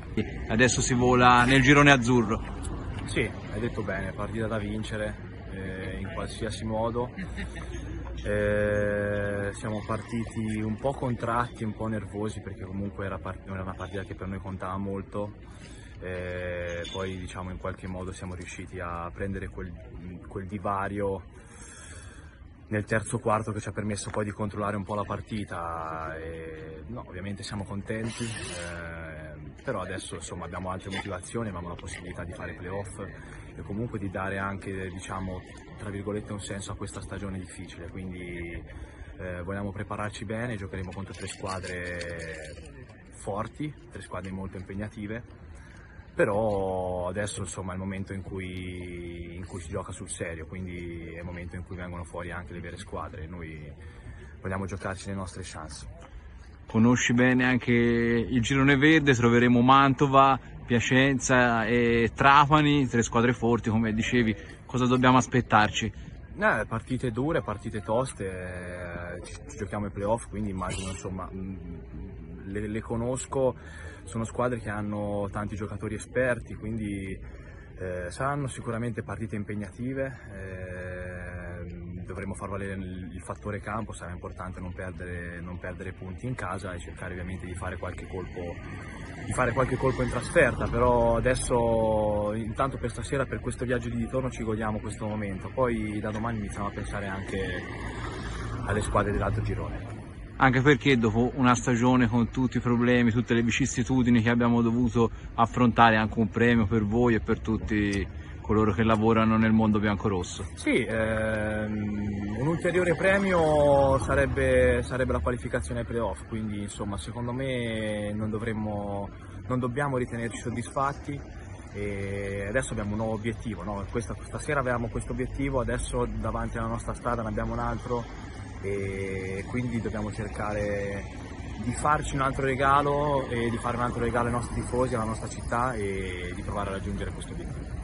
Adesso si vola nel girone azzurro. Sì, hai detto bene, partita da vincere in qualsiasi modo. Siamo partiti un po' contratti, un po' nervosi perché comunque era una partita che per noi contava molto. Poi diciamo in qualche modo siamo riusciti a prendere quel divario nel terzo quarto che ci ha permesso poi di controllare un po' la partita. No, ovviamente siamo contenti, però adesso insomma abbiamo altre motivazioni, abbiamo la possibilità di fare playoff e comunque di dare anche, diciamo, tra virgolette un senso a questa stagione difficile, quindi vogliamo prepararci bene, giocheremo contro 3 squadre forti, 3 squadre molto impegnative. Però adesso insomma è il momento in cui si gioca sul serio, quindi è il momento in cui vengono fuori anche le vere squadre. Noi vogliamo giocarci le nostre chance. Conosci bene anche il girone verde, troveremo Mantova, Piacenza e Trapani, 3 squadre forti come dicevi. Cosa dobbiamo aspettarci? Partite dure, partite toste, ci giochiamo ai playoff, quindi immagino insomma le conosco, sono squadre che hanno tanti giocatori esperti, quindi saranno sicuramente partite impegnative, dovremo far valere il fattore campo, sarà importante non perdere punti in casa e cercare ovviamente di fare qualche colpo in trasferta, però adesso intanto per stasera, per questo viaggio di ritorno ci godiamo questo momento, poi da domani iniziamo a pensare anche alle squadre dell'altro girone. Anche perché dopo una stagione con tutti i problemi, tutte le vicissitudini che abbiamo dovuto affrontare, anche un premio per voi e per tutti coloro che lavorano nel mondo biancorosso. Sì, un ulteriore premio sarebbe la qualificazione ai playoff, quindi insomma secondo me non dobbiamo ritenerci soddisfatti e adesso abbiamo un nuovo obiettivo, no? Stasera avevamo questo obiettivo, adesso davanti alla nostra strada ne abbiamo un altro e quindi dobbiamo cercare di farci un altro regalo e di fare un altro regalo ai nostri tifosi, alla nostra città e di provare a raggiungere questo obiettivo.